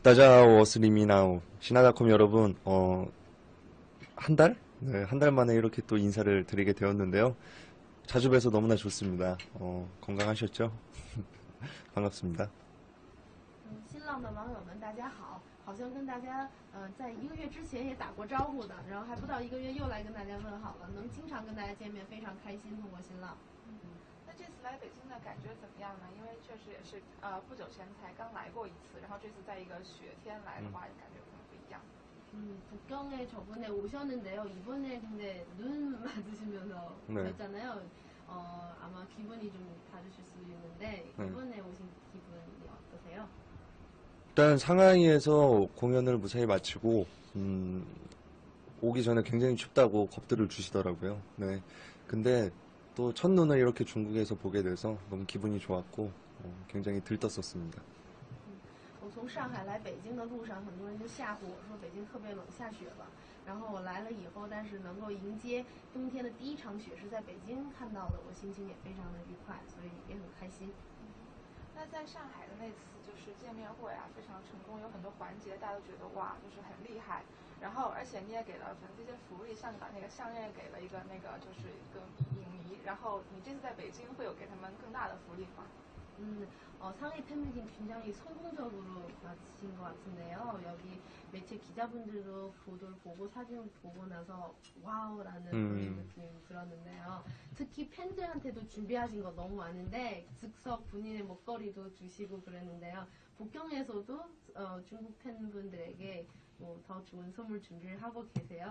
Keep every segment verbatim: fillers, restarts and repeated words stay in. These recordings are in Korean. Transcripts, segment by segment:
다자오 어스리미나오 신화닷컴 여러분, 어, 한 달? 네, 한 달 만에 이렇게 또 인사를 드리게 되었는데요. 자주 뵈서 너무나 좋습니다. 어, 건강하셨죠? 반갑습니다. 嗯，新浪的网友们，大家好！好像跟大家呃在一个月之前也打过招呼的，然后还不到一个月又来跟大家问好了，能经常跟大家见面，非常开心。通过新浪， 嗯，那这次来北京的感觉怎么样呢？因为确实也是呃不久前才刚来过一次，然后这次在一个雪天来的话，感觉可能不一样。 음, 북경에 저번에 오셨는데요. 이번에 근데 눈 맞으시면서 네. 오셨잖아요. 어, 아마 기분이 좀 다르실 수 있는데 네. 이번에 오신 기분이 어떠세요? 일단 상하이에서 공연을 무사히 마치고 음, 오기 전에 굉장히 춥다고 겁들을 주시더라고요. 네. 근데 또 첫눈을 이렇게 중국에서 보게 돼서 너무 기분이 좋았고 어, 굉장히 들떴었습니다. 我从上海来北京的路上，很多人就吓唬我说北京特别冷，下雪了。然后我来了以后，但是能够迎接冬天的第一场雪是在北京看到的，我心情也非常的愉快，所以也很开心。 那在上海的那次就是见面会啊，非常成功，有很多环节大家都觉得哇，就是很厉害。然后而且你也给了粉丝一些福利，像你把那个项链给了一个那个就是一个影迷，然后你这次在北京会有给他们更大的福利吗？ 음, 어, 상해 팬미팅 굉장히 성공적으로 마친 것 같은데요. 여기 매체 기자분들도 보도를 보고 사진을 보고 나서 와우라는 음. 그런 느낌이 들었는데요. 특히 팬들한테도 준비하신 거 너무 많은데 즉석 본인의 목걸이도 주시고 그랬는데요. 북경에서도 어, 중국 팬분들에게 뭐 더 좋은 선물 준비를 하고 계세요?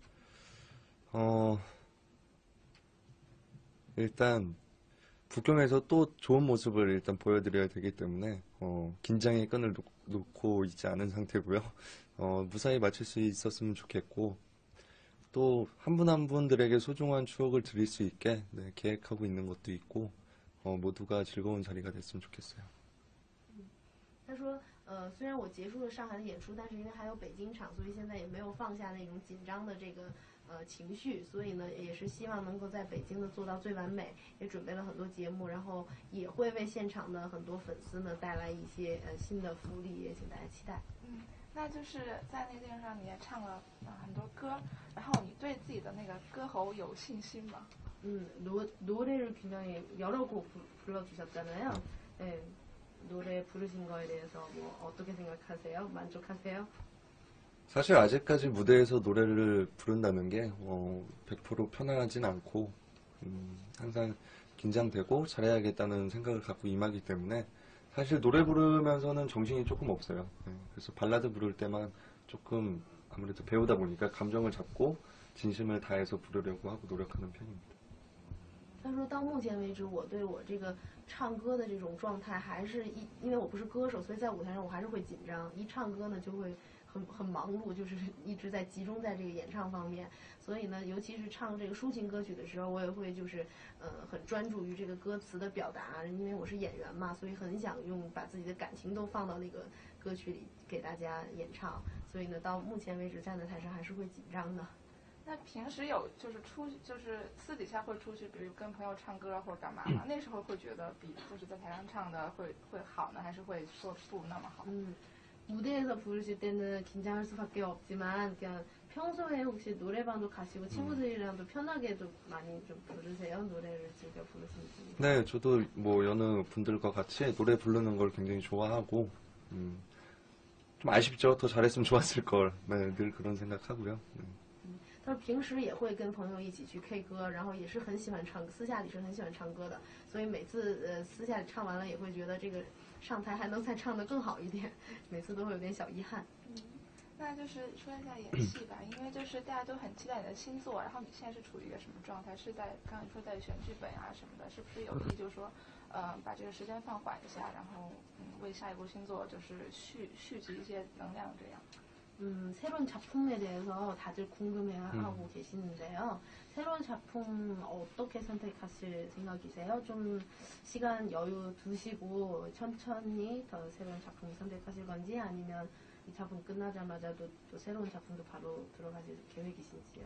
어, 일단 북경에서 또 좋은 모습을 일단 보여드려야 되기 때문에 어, 긴장의 끈을 놓, 놓고 있지 않은 상태고요. 어, 무사히 마칠 수 있었으면 좋겠고 또 한 분 한 분들에게 소중한 추억을 드릴 수 있게 네, 계획하고 있는 것도 있고 어, 모두가 즐거운 자리가 됐으면 좋겠어요. 他说，呃，虽然我结束了上海的演出，但是因为还有北京场，所以现在也没有放下那种紧张的这个呃情绪，所以呢，也是希望能够在北京呢做到最完美，也准备了很多节目，然后也会为现场的很多粉丝呢带来一些呃新的福利，也请大家期待。 嗯，那就是在那个电视上你也唱了、呃、很多歌，然后你对自己的那个歌喉有信心吗？ 음, 노, 노래를 굉장히 여러 곡 부, 불러주셨잖아요. 네, 노래 부르신 거에 대해서 뭐 어떻게 생각하세요? 만족하세요? 사실 아직까지 무대에서 노래를 부른다는 게 어, 백 퍼센트 편안하진 않고 음, 항상 긴장되고 잘해야겠다는 생각을 갖고 임하기 때문에 사실 노래 부르면서는 정신이 조금 없어요. 네, 그래서 발라드 부를 때만 조금 아무래도 배우다 보니까 감정을 잡고 진심을 다해서 부르려고 하고 노력하는 편입니다. 他说到目前为止，我对我这个唱歌的这种状态，还是一，因为我不是歌手，所以在舞台上我还是会紧张。一唱歌呢，就会很很忙碌，就是一直在集中在这个演唱方面。所以呢，尤其是唱这个抒情歌曲的时候，我也会就是呃很专注于这个歌词的表达，因为我是演员嘛，所以很想用把自己的感情都放到那个歌曲里给大家演唱。所以呢，到目前为止站在台上还是会紧张的。 那平时有就是出就是私底下会出去，比如跟朋友唱歌或者干嘛吗？那时候会觉得比就是在台上唱的会会好呢，还是会说不那么好？ 음, 무대에서 부르실 때는 긴장할 수밖에 없지만 그냥 평소에 혹시 노래방도 가시고 친구들이랑도 편하게도 많이 좀 부르세요? 노래를 즐겨 부르시는지? 네, 저도 뭐 여느 분들과 같이 노래 부르는 걸 굉장히 좋아하고 음, 좀 아쉽죠. 더 잘했으면 좋았을 걸. 네, 늘 그런 생각하고요. 네. 他说平时也会跟朋友一起去 K 歌，然后也是很喜欢唱，私下里是很喜欢唱歌的，所以每次呃私下里唱完了也会觉得这个上台还能再唱得更好一点，每次都会有点小遗憾。 嗯，那就是说一下演戏吧，因为就是大家都很期待你的新作，然后你现在是处于一个什么状态？是在刚才说在选剧本啊什么的，是不是有意就是说呃把这个时间放缓一下，然后嗯为下一部新作就是蓄蓄积一些能量这样？ 음, 새로운 작품에 대해서 다들 궁금해하고 음. 계시는데요. 새로운 작품 어떻게 선택하실 생각이세요? 좀 시간 여유 두시고 천천히 더 새로운 작품 선택하실 건지 아니면 이 작품 끝나자마자도 또 새로운 작품도 바로 들어가실 계획이신지요?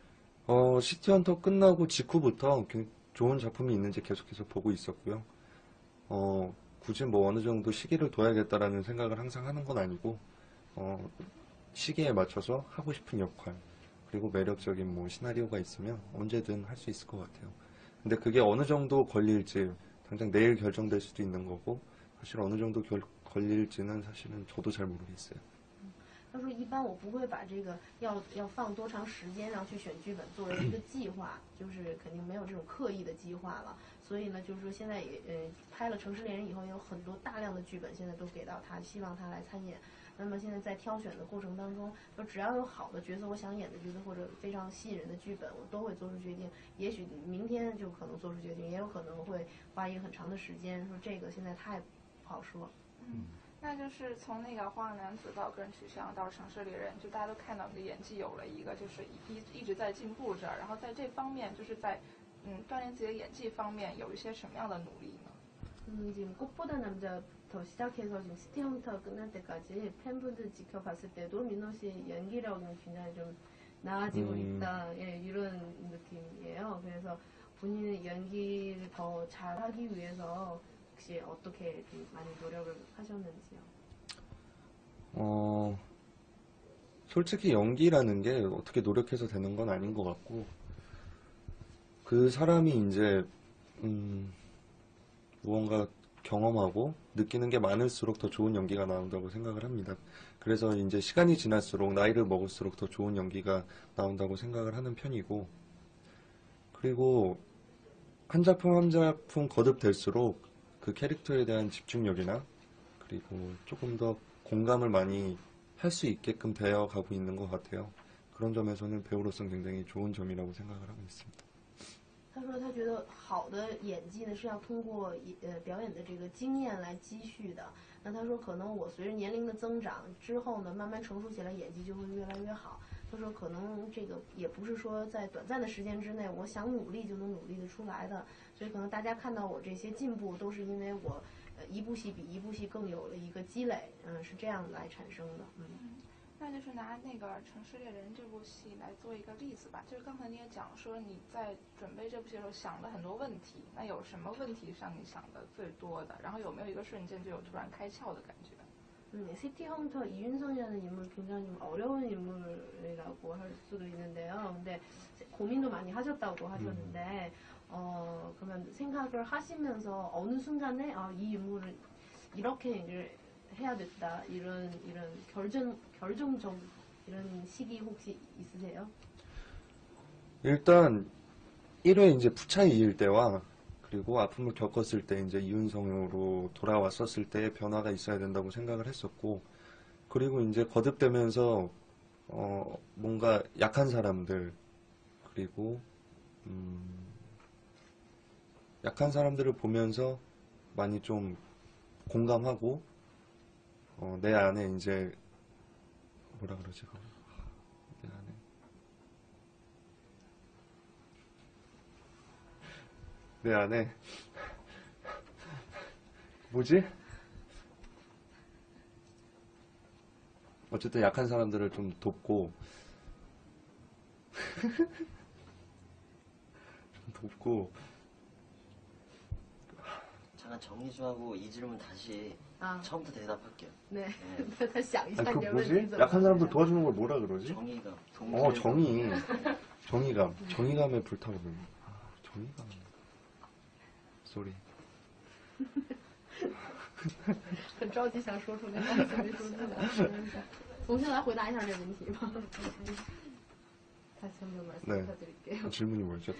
어, 시티헌터 끝나고 직후부터 좋은 작품이 있는지 계속해서 보고 있었고요. 어, 굳이 뭐 어느 정도 시기를 둬야겠다라는 생각을 항상 하는 건 아니고 어, 시기에 맞춰서 하고 싶은 역할 그리고 매력적인 뭐 시나리오가 있으면 언제든 할 수 있을 것 같아요. 근데 그게 어느 정도 걸릴지 당장 내일 결정될 수도 있는 거고 사실 어느 정도 결, 걸릴지는 사실은 저도 잘 모르겠어요. 他说：“一般我不会把这个要要放多长时间让去选剧本作为一个计划，就是肯定没有这种刻意的计划了。所以呢，就是说现在也呃拍了《城市猎人》以后，有很多大量的剧本现在都给到他，希望他来参演。那么现在在挑选的过程当中，就只要有好的角色，我想演的角色或者非常吸引人的剧本，我都会做出决定。也许明天就可能做出决定，也有可能会花一个很长的时间。说这个现在太不好说。” 嗯，那就是从那个《花样男子》到个人取向到《城市猎人》，就大家都看到你的演技有了一个就是一一直在进步着，然后在这方面就是在嗯锻炼自己的演技方面有一些什么样的努力呢？ 음, 지금 꽃보다 남자부터 시작해서 지금 시티헌터 끝날 때까지 팬분들 지켜봤을 때도 민호 씨의 연기력은 굉장히 좀 나아지고 음. 있다, 예, 이런 느낌이에요. 그래서 본인의 연기를 더 잘하기 위해서 혹시 어떻게 좀 많이 노력을 하셨는지요? 어, 솔직히 연기라는 게 어떻게 노력해서 되는 건 아닌 것 같고, 그 사람이 이제, 음, 무언가 경험하고 느끼는 게 많을수록 더 좋은 연기가 나온다고 생각을 합니다. 그래서 이제 시간이 지날수록 나이를 먹을수록 더 좋은 연기가 나온다고 생각을 하는 편이고, 그리고 한 작품 한 작품 거듭될수록 그 캐릭터에 대한 집중력이나 그리고 조금 더 공감을 많이 할 수 있게끔 되어 가고 있는 것 같아요. 그런 점에서는 배우로서는 굉장히 좋은 점이라고 생각을 하고 있습니다. 他说他觉得好的演技呢是要通过呃表演的这个经验来积蓄的。那他说可能我随着年龄的增长之后呢，慢慢成熟起来，演技就会越来越好。他说可能这个也不是说在短暂的时间之内，我想努力就能努力的出来的。所以可能大家看到我这些进步，都是因为我呃一部戏比一部戏更有了一个积累，嗯，是这样来产生的，嗯。 那就是拿那个《城市猎人》这部戏来做一个例子吧。就是刚才你也讲说你在准备这部戏的时候想了很多问题，那有什么问题上你想的最多的？然后有没有一个瞬间就有突然开窍的感觉？ 음, 시티헌터 이윤성이라는 인물 굉장히 좀 어려운 인물이라고 할 수도 있는데요. 근데 고민도 많이 하셨다고 하셨는데, 어, 그러면 생각을 하시면서 어느 순간에 아, 이 인물을 이렇게 이제 해야 됐다 이런 이런 결정 결정적 이런 시기 혹시 있으세요? 일단 일 회 이제 푸차이일 때와 그리고 아픔을 겪었을 때 이제 이윤성으로 돌아왔었을 때의 변화가 있어야 된다고 생각을 했었고, 그리고 이제 거듭되면서 어 뭔가 약한 사람들 그리고 음 약한 사람들을 보면서 많이 좀 공감하고 어 내 안에 이제 뭐라 그러지 그거? 내 안에 내 안에 뭐지? 어쨌든 약한 사람들을 좀 돕고 좀 돕고 잠깐 정리 좀 하고 이 질문 다시 아, 처음부터 대답할게요. 네. 네. 다시想一下 아니, 你 그 的 뭐지? 问题怎么 약한 사람들 回事？ 도와주는 걸 뭐라 그러지? 정의가 어 정의 정의감 정의감에 불타오르는 아, 정의감 쏘리 很着急想说出来，但是没说出来。重新来回答一下这个问题吧。 다시 한번 네. 말씀드릴게요. 질문이 뭐였죠?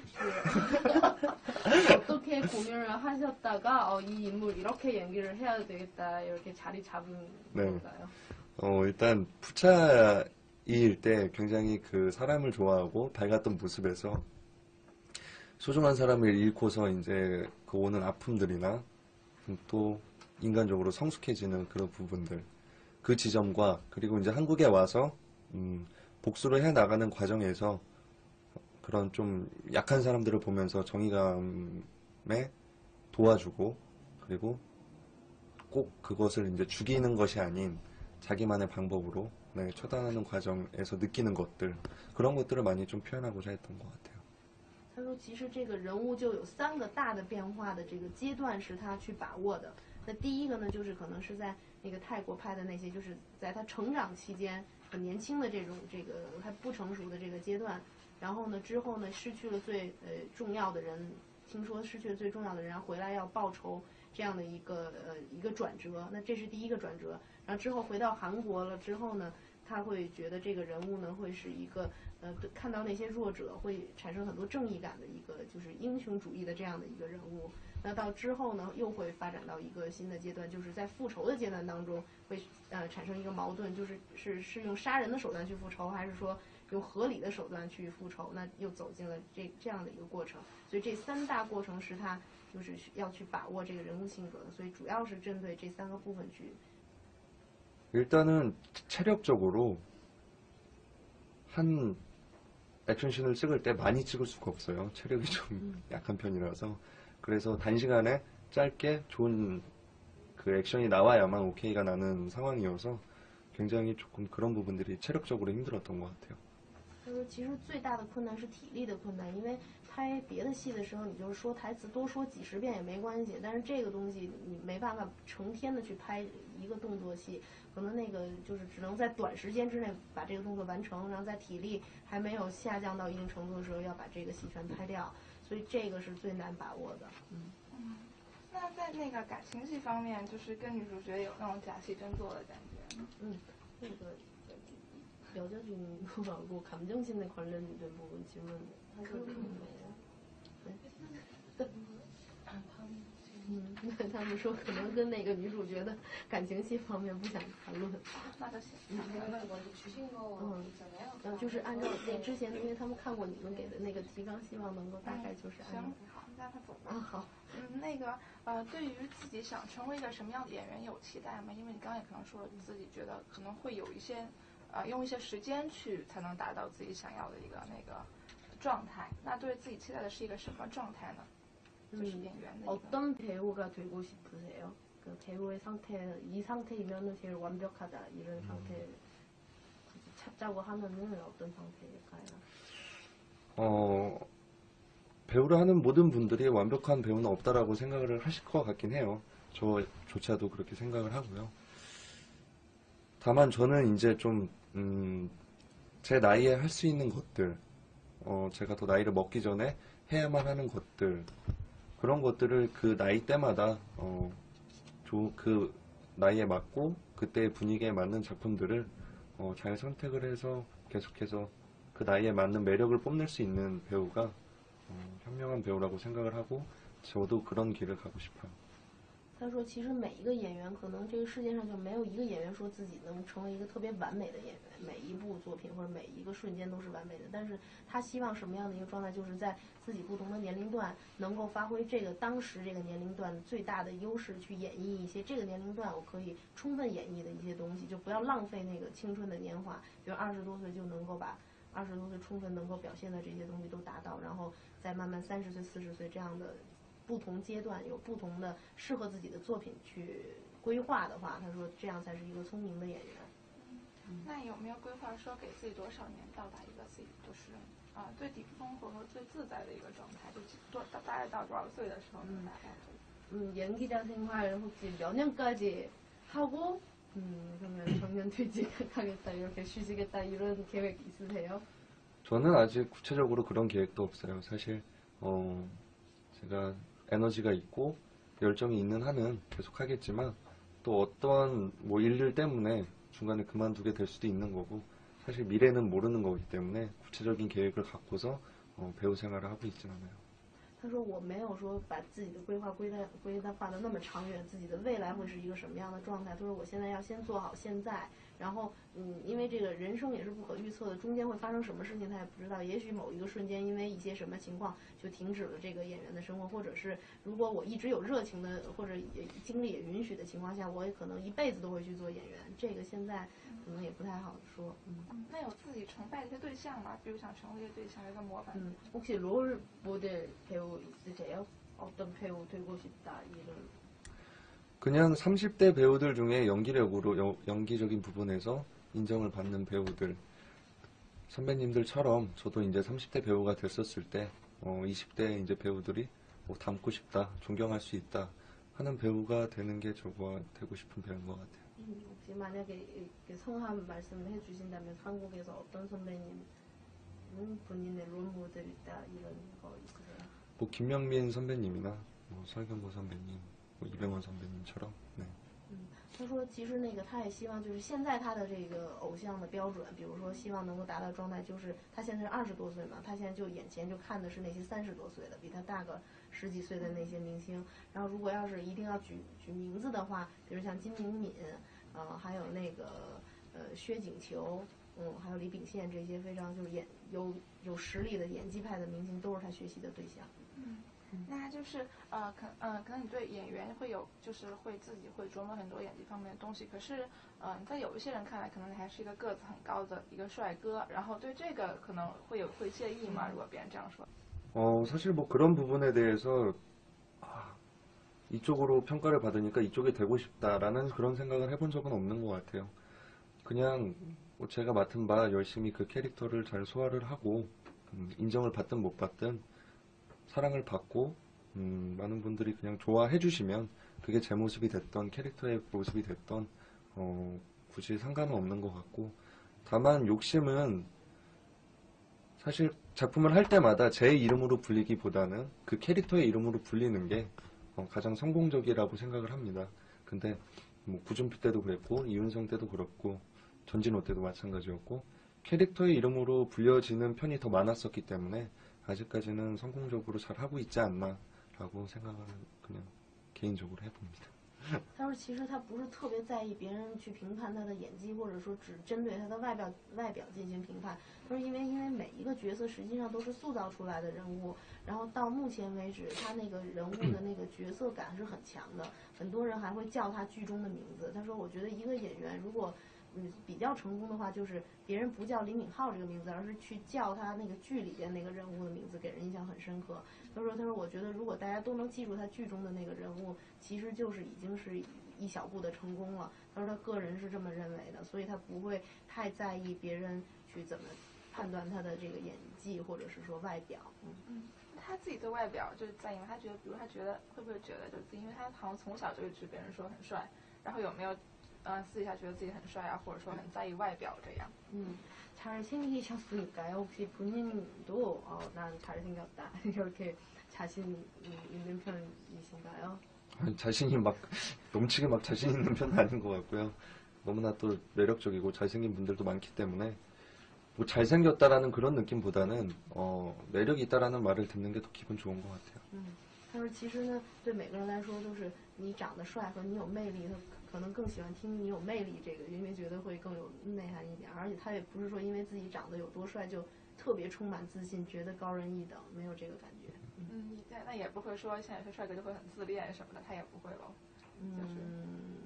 어떻게 고민을 하셨다가 어, 이 인물 이렇게 연기를 해야 되겠다 이렇게 자리 잡은 네. 건가요? 어 일단 푸차이일 때 굉장히 그 사람을 좋아하고 밝았던 모습에서 소중한 사람을 잃고서 이제 그 오는 아픔들이나 또 인간적으로 성숙해지는 그런 부분들 그 지점과 그리고 이제 한국에 와서 음, 복수를 해 나가는 과정에서 그런 좀 약한 사람들을 보면서 정의감에 도와주고 그리고 꼭 그것을 이제 죽이는 것이 아닌 자기만의 방법으로 네, 처단하는 과정에서 느끼는 것들 그런 것들을 많이 좀 표현하고자 했던 것 같아요. 他说，其实这个人物就有三个大的变化的这个阶段是他去把握的。 那第一个呢，就是可能是在那个泰国拍的那些，就是在他成长期间很年轻的这种这个还不成熟的这个阶段，然后呢之后呢失去了最呃重要的人，听说失去了最重要的人，然后回来要报仇这样的一个呃一个转折。那这是第一个转折，然后之后回到韩国了之后呢，他会觉得这个人物呢会是一个呃看到那些弱者会产生很多正义感的一个就是英雄主义的这样的一个人物。那到之后呢，又会发展到一个新的阶段，就是在复仇的阶段当中会呃产生一个矛盾，就是是是用杀人的手段去复仇，还是说用合理的手段去复仇？那又走进了这这样的一个过程。所以这三大过程是他就是要去把握这个人物性格的，所以主要是针对这三个部分去。 일단은 체력적으로 한 액션씬을 찍을 때 많이 찍을 수가 없어요. 체력이 좀 약한 편이라서. 그래서 단시간에 짧게 좋은 그 액션이 나와야만 오케이가 나는 상황이어서 굉장히 조금 그런 부분들이 체력적으로 힘들었던 것 같아요. 他说，其实最大的困难是体力的困难，因为拍别的戏的时候，你就是说台词多说几十遍也没关系，但是这个东西你没办法成天的去拍一个动作戏，可能那个就是只能在短时间之内把这个动作完成，然后在体力还没有下降到一定程度的时候，要把这个戏全拍掉，所以这个是最难把握的。嗯嗯，那在那个感情戏方面，就是跟女主角有那种假戏真做的感觉吗？ 嗯，那个여자 주인공하고 감정신에 관련된 부분 질문 하셔도 되나요? 네. 음, 他们说可能跟那个女主角的感情戏方面不想谈论。 那就行。 먼저 주신 거 음. 있잖아요. 嗯，就是按照那之前，因为他们看过你们给的那个提纲，希望能够大概就是按照。 行，好，让他走吧。 啊，好。 嗯，那个呃，对于自己想成为一个什么样的演员有期待吗？因为你刚刚也可能说了，自己觉得可能会有一些呃，用一些时间去才能达到自己想要的一个那个状态。那对自己期待的是一个什么状态呢？就是演员的一个。 어떤 배우가 되고 싶으세요? 그 배우의 상태, 이 상태이면 제일 완벽하다 이런 상태 찾자고 하면은 어떤 상태일까요? 어, 배우를 하는 모든 분들이 완벽한 배우는 없다라고 생각을 하실 것 같긴 해요. 저조차도 그렇게 생각을 하고요. 다만 저는 이제 좀, 음, 제 나이에 할 수 있는 것들, 어, 제가 더 나이를 먹기 전에 해야만 하는 것들, 그런 것들을 그 나이 때마다, 어, 조, 그 나이에 맞고, 그때의 분위기에 맞는 작품들을, 어, 잘 선택을 해서 계속해서 그 나이에 맞는 매력을 뽐낼 수 있는 배우가, 어, 현명한 배우라고 생각을 하고, 저도 그런 길을 가고 싶어요. 他说，其实每一个演员，可能这个世界上就没有一个演员说自己能成为一个特别完美的演员，每一部作品或者每一个瞬间都是完美的。但是他希望什么样的一个状态，就是在自己不同的年龄段，能够发挥这个当时这个年龄段最大的优势，去演绎一些这个年龄段我可以充分演绎的一些东西，就不要浪费那个青春的年华。比如二十多岁就能够把二十多岁充分能够表现的这些东西都达到，然后再慢慢三十岁、四十岁这样的。 不同阶段有不同的适合自己的作品去规划的话，他说这样才是一个聪明的演员。 嗯、那有没有规划说给自己多少年到达一个自己就是啊、呃、最顶峰或者说最自在的一个状态？就多大概到多少岁的时候能达到这个？ 음, 연기자 생활 혹시 몇 년까지 하고 음, 그러면 정년 퇴직하겠다 이렇게 쉬시겠다 이런 계획 있으세요? 저는 아직 구체적으로 그런 계획도 없어요. 사실 어, 제가 에너지가 있고 열정이 있는 한은 계속 하겠지만 또 어떤 뭐 일들 때문에 중간에 그만두게 될 수도 있는 거고 사실 미래는 모르는 거기 때문에 구체적인 계획을 갖고서 어, 배우 생활을 하고 있진 않아요. 他说我没有说把自己的规划规划规划的那么长远，自己的未来会是一个什么样的状态。他说我现在要先做好现在，然后嗯，因为这个人生也是不可预测的，中间会发生什么事情他也不知道。也许某一个瞬间因为一些什么情况就停止了这个演员的生活，或者是如果我一直有热情的或者也精力也允许的情况下，我也可能一辈子都会去做演员。这个现在可能也不太好说。嗯， 嗯，那有自己崇拜的一些对象吗？比如想成为一个对象，一个模板。 음, 혹시 롤 모델 배우 있으세요? 어떤 배우 되고 싶다 이런. 그냥 삼십 대 배우들 중에 연기력으로 여, 연기적인 부분에서 인정을 받는 배우들 선배님들처럼 저도 이제 삼십 대 배우가 됐었을 때 어, 이십 대 이제 배우들이 뭐 닮고 싶다, 존경할 수 있다 하는 배우가 되는 게 저거 되고 싶은 배우인 것 같아요. 음, 혹시 만약에 이렇게 성함 말씀해 주신다면 한국에서 어떤 선배님은 본인의 롤모델 있다 이런 거 있으세요? 뭐 김명민 선배님이나 뭐 설경구 선배님, 뭐 이병헌 선배님처럼. 네. 他说，其实那个他也希望，就是现在他的这个偶像的标准，比如说希望能够达到状态，就是他现在是二十多岁嘛，他现在就眼前就看的是那些三十多岁的，比他大个十几岁的那些明星。然后如果要是一定要举举名字的话，比如像金敏敏，呃，还有那个呃薛景求，嗯，还有李秉宪这些非常就是演有有实力的演技派的明星，都是他学习的对象。 嗯。那就是呃，可呃，可能你对演员会有，就是会自己会琢磨很多演技方面的东西。可是，呃，在有一些人看来，可能你还是一个个子很高的一个帅哥，然后对这个可能会有会介意吗？如果别人这样说。 어, 사실 뭐 그런 부분에 대해서 아, 이쪽으로 평가를 받으니까 이쪽이 되고 싶다라는 그런 생각을 해본 적은 없는 것 같아요. 그냥 뭐 제가 맡은 바 열심히 그 캐릭터를 잘 소화를 하고 음, 인정을 받든 못 받든 사랑을 받고 음, 많은 분들이 그냥 좋아해 주시면 그게 제 모습이 됐던 캐릭터의 모습이 됐던 어, 굳이 상관은 없는 것 같고 다만 욕심은 사실 작품을 할 때마다 제 이름으로 불리기보다는 그 캐릭터의 이름으로 불리는 게 어, 가장 성공적이라고 생각을 합니다. 근데 뭐 구준표 때도 그랬고 이윤성 때도 그렇고 전진호 때도 마찬가지였고 캐릭터의 이름으로 불려지는 편이 더 많았었기 때문에 아직까지는 성공적으로 잘 하고 있지 않나라고 생각을 그냥 개인적으로 해봅니다. 他说，其实他不是特别在意别人去评判他的演技，或者说只针对他的外表外表进行评判。他说，因为因为每一个角色实际上都是塑造出来的人物，然后到目前为止，他那个人物的那个角色感是很强的，很多人还会叫他剧中的名字。他说，我觉得一个演员如果嗯比较成功的话，就是别人不叫李敏镐这个名字，而是去叫他那个剧里边那个人物的名字，给人印象很深刻。他说：“他说，我觉得如果大家都能记住他剧中的那个人物，其实就是已经是一小步的成功了。”他说他个人是这么认为的，所以他不会太在意别人去怎么判断他的这个演技，或者是说外表。嗯， 嗯，他自己对外表就是在意吗？他觉得，比如他觉得会不会觉得，就是因为他好像从小就一直别人说很帅，然后有没有呃私底下觉得自己很帅啊，或者说很在意外表这样？ 음, 잘생기셨으니까요. 혹시 본인도 어, 난 잘생겼다 이렇게 자신 있는 편이신가요? 아니, 자신이 막 넘치게 막 자신 있는 편은 아닌 것 같고요. 너무나 또 매력적이고 잘생긴 분들도 많기 때문에 뭐 잘생겼다라는 그런 느낌보다는 어, 매력이 있다라는 말을 듣는 게 더 기분 좋은 것 같아요. 嗯，他说其实呢，对每个人来说都是你长得帅和你有魅力，他可能更喜欢听你有魅力这个，因为觉得会更有内涵一点。而且他也不是说因为自己长得有多帅就特别充满自信，觉得高人一等，没有这个感觉。 嗯，那那也不会说像有些帅哥就会很自恋什么的，他也不会咯。 음,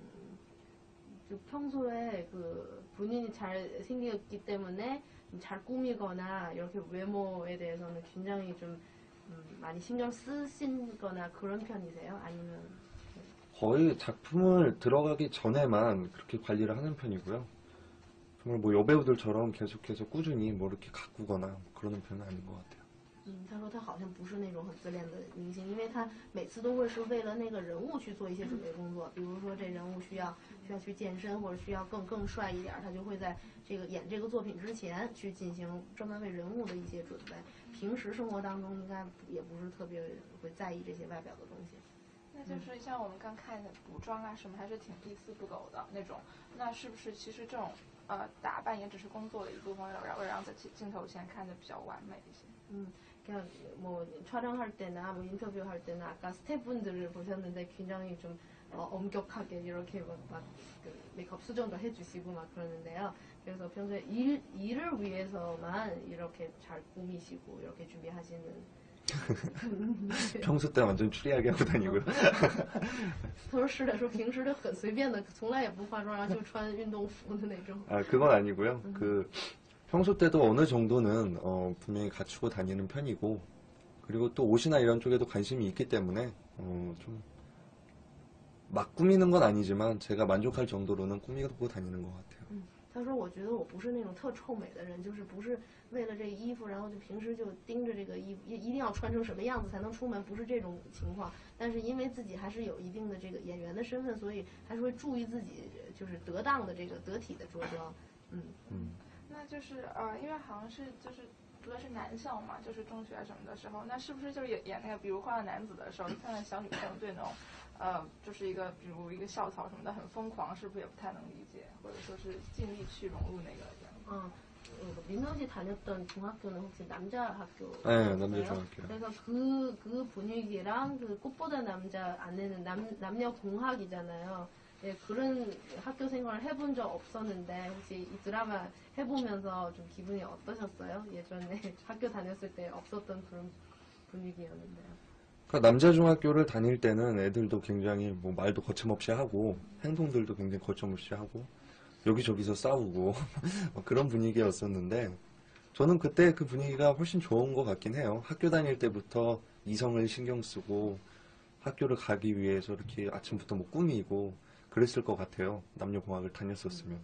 그 평소에 그 본인이 잘 생겼기 때문에 잘 꾸미거나 이렇게 외모에 대해서는 굉장히 좀 음, 많이 신경 쓰시거나 그런 편이세요? 아니면 거의 작품을 들어가기 전에만 그렇게 관리를 하는 편이고요. 정말 뭐 여배우들처럼 계속해서 꾸준히 뭐 이렇게 가꾸거나 그러는 편은 아닌 것 같아요. 嗯，他说他好像不是那种很自恋的明星，因为他每次都会是为了那个人物去做一些准备工作，比如说这人物需要需要去健身，或者需要更更帅一点，他就会在这个演这个作品之前去进行专门为人物的一些准备。平时生活当中应该也不是特别会在意这些外表的东西。 那就是像我们刚看的补妆啊什么，还是挺一丝不苟的那种。那是不是其实这种呃打扮也只是工作的一部分，让让让在镜头前看着比较完美一些？ 음, 그냥 뭐 촬영할 때나 뭐 인터뷰 할 때나 아까 스태프분들을 보셨는데 굉장히 좀 어, 엄격하게 이렇게 막, 막 그 메이크업 수정도 해주시고 막 그러는데요. 그래서 평소에 일 일을 위해서만 이렇게 잘 꾸미시고 이렇게 준비하시는. 평소 때 완전 추리하게 하고 다니고요. 他说是的，说平时的很随便的，从来也不化妆，然后就穿运动服的那种。 아, 그건 아니고요. 그 평소 때도 어느 정도는 어, 분명히 갖추고 다니는 편이고 그리고 또 옷이나 이런 쪽에도 관심이 있기 때문에 어, 좀 막 꾸미는 건 아니지만 제가 만족할 정도로는 꾸미고 다니는 것 같아요. 嗯， 他说：“我觉得我不是那种特臭美的人，就是不是为了这个衣服，然后就平时就盯着这个衣服，一一定要穿成什么样子才能出门，不是这种情况。但是因为自己还是有一定的这个演员的身份，所以还是会注意自己就是得当的这个得体的着装。嗯嗯， 那就是呃，因为好像是就是主要是男校嘛，就是中学什么的时候，那是不是就是演演那个，比如《花样男子》的时候，看到小女生对那种，呃，就是一个比如一个校草什么的很疯狂，是不是也不太能理解，或者说是尽力去融入那个人？ 어, 어, 민호 씨 다녔던 중학교는 혹시 남자 학교? 네, 남자 중학교요. 그래서 그, 그 분위기랑 그 꽃보다 남자 안에는 남, 남녀 공학이잖아요. 예, 그런 학교 생활을 해본 적 없었는데 혹시 이 드라마 해보면서 좀 기분이 어떠셨어요? 예전에 학교 다녔을 때 없었던 그런 분위기였는데요. 그러니까 남자 중학교를 다닐 때는 애들도 굉장히 뭐 말도 거침없이 하고 행동들도 굉장히 거침없이 하고 여기저기서 싸우고 그런 분위기였었는데 저는 그때 그 분위기가 훨씬 좋은 것 같긴 해요. 학교 다닐 때부터 이성을 신경 쓰고 학교를 가기 위해서 이렇게 아침부터 뭐 꾸미고 그랬을 것 같아요. 남녀공학을 다녔었으면.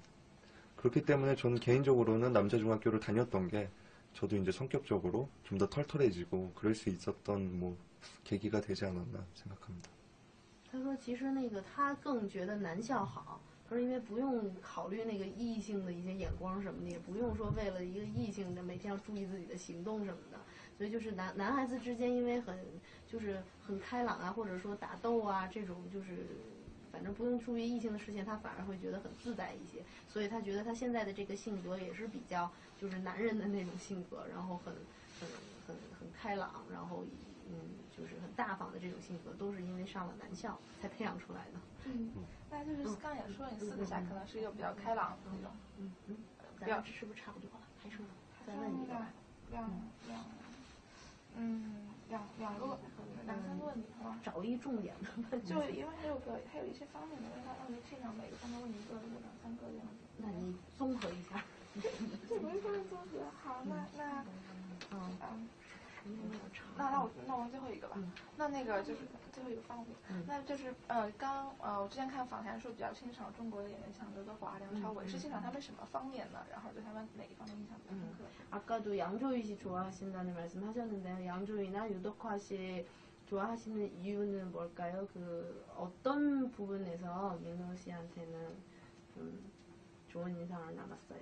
그렇기 때문에 저는 개인적으로는 남자 중학교를 다녔던 게 저도 이제 성격적으로 좀 더 털털해지고 그럴 수 있었던 뭐 계기가 되지 않았나 생각합니다. 他说其实那个他更觉得男校好，他说因为不用考虑那个异性的一些眼光什么的，也不用说为了一个异性的每天要注意自己的行动什么的，所以就是男男孩子之间因为很就是很开朗啊，或者说打斗啊这种就是反正不用注意异性的事情，他反而会觉得很自在一些，所以他觉得他现在的这个性格也是比较就是男人的那种性格，然后很很很很开朗，然后嗯就是很大方的这种性格，都是因为上了男校才培养出来的。 嗯，那就是刚才也说你私底下可能是一个比较开朗的那种， 嗯嗯，咱们是不是差不多了？还是再问一个？ 两两嗯两两个两三个问题是吧？ 找一重点的问题。 就因为还有个还有一些方面的，问题，让你尽量每个方面问一个，问两三个这样子。 那你综合一下。 这没法综合。好，那那嗯嗯。 嗯， 那那我那我问最后一个吧。嗯、那那个就是最后一个方面，嗯、那就是呃刚呃我之前看访谈说比较欣赏中国的演员，像刘德华、梁朝伟，嗯、是欣赏他们什么方面呢？然后对他们哪一方面印象比较深刻？ 아까도 양조위 씨 좋아하신다는 말씀하셨는데요. 양조위나 유덕화 씨 좋아하시는 이유는 뭘까요? 그 어떤 부분에서 민호 씨한테는 좀 좋은 인상을 남았어요?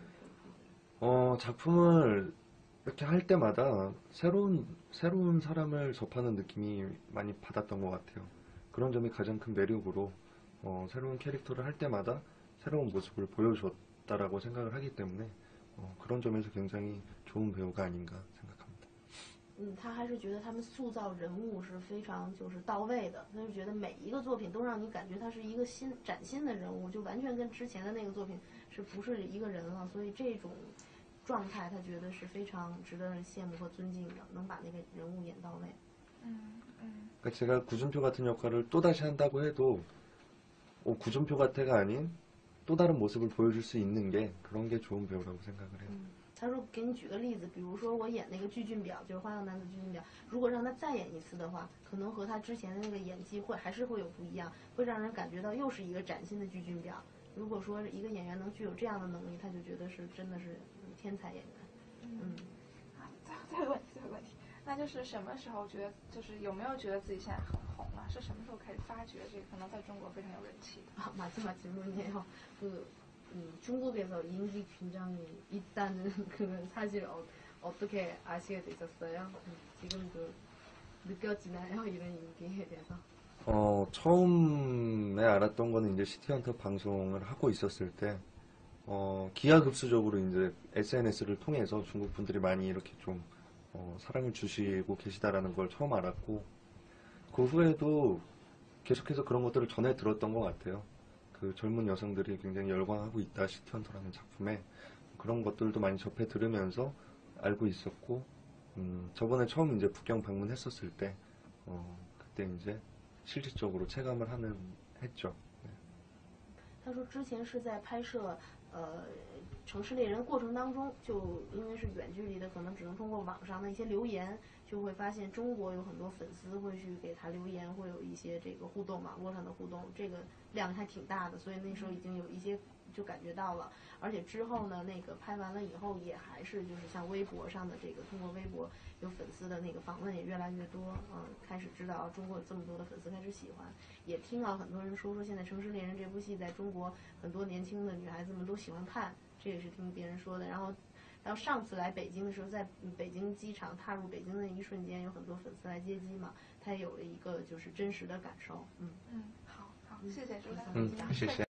어 작품을 이렇게 할 때마다 새로운, 새로운 사람을 접하는 느낌이 많이 받았던 것 같아요. 그런 점이 가장 큰 매력으로, 어, 새로운 캐릭터를 할 때마다 새로운 모습을 보여줬다라고 생각을 하기 때문에, 어, 그런 점에서 굉장히 좋은 배우가 아닌가 생각합니다. 嗯，他还是觉得他们塑造人物是非常就是到位的，他就觉得每一个作品都让你感觉他是一个新崭新的人物，就完全跟之前的那个作品是不是一个人了，所以这种状态他觉得是非常值得人羡慕和尊敬的，能把那个人物演到位。 음, 음. 그러니까 제가 구준표 같은 역할을 또다시 한다고 해도 어, 구준표 같아가 아닌 또 다른 모습을 보여줄 수 있는 게 그런 게 좋은 배우라고 생각을 해요. 嗯，他说给你举个例子，比如说我演那个具俊表，就是《花样男子》具俊表，如果让他再演一次的话，可能和他之前的那个演技会还是会有不一样，会让人感觉到又是一个崭新的具俊表。如果说一个演员能具有这样的能力，他就觉得是真的是天才演员。嗯， 好，最后一个问题，最后一个问题，那就是什么时候觉得，就是有没有觉得自己现在很红了？是什么时候开始发掘这个可能在中国非常有人气的？ 아, 마지막 질문이에요. 그 음, 중국에서 인기 굉장히 있다는 그 사실 어, 어떻게 아시게 되셨어요? 음, 지금도 느껴지나요? 이런 인기에 대해서? 어, 처음에 알았던 거는 이제 시티헌터 방송을 하고 있었을 때, 어, 기하급수적으로 이제 에스엔에스를 통해서 중국 분들이 많이 이렇게 좀, 어, 사랑을 주시고 계시다라는 걸 처음 알았고, 그 후에도 계속해서 그런 것들을 전해 들었던 것 같아요. 그 젊은 여성들이 굉장히 열광하고 있다, 시티헌터라는 작품에. 그런 것들도 많이 접해 들으면서 알고 있었고, 음, 저번에 처음 이제 북경 방문했었을 때, 어, 그때 이제 실질적으로 체감을 하는 했죠. 네. 他说之前是在拍摄呃城市猎人过程当中，就因为是远距离的，可能只能通过网上的一些留言，就会发现中国有很多粉丝会去给他留言，会有一些这个互动，网络上的互动，这个量还挺大的，所以那时候已经有一些就感觉到了。而且之后呢，那个拍完了以后，也还是就是像微博上的这个，通过微博有粉丝的那个访问也越来越多，嗯，开始知道中国有这么多的粉丝开始喜欢，也听到很多人说说现在《城市猎人》这部戏在中国很多年轻的女孩子们都喜欢看，这也是听别人说的。然后，然后上次来北京的时候，在北京机场踏入北京的一瞬间，有很多粉丝来接机嘛，他也有了一个就是真实的感受，嗯嗯，好好，谢谢朱丹。 嗯，谢谢。